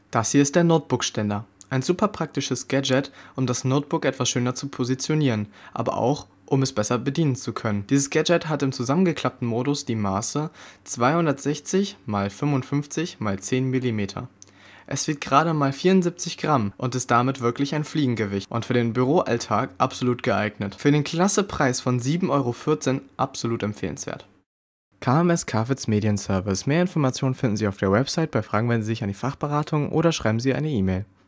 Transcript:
Das hier ist der Notebook-Ständer. Ein super praktisches Gadget, um das Notebook etwas schöner zu positionieren, aber auch, um es besser bedienen zu können. Dieses Gadget hat im zusammengeklappten Modus die Maße 260 x 55 x 10 mm. Es wiegt gerade mal 74 Gramm und ist damit wirklich ein Fliegengewicht und für den Büroalltag absolut geeignet. Für den klasse Preis von 7,14 € absolut empfehlenswert. KMS Karwitz Medienservice. Mehr Informationen finden Sie auf der Website. Bei Fragen wenden Sie sich an die Fachberatung oder schreiben Sie eine E-Mail.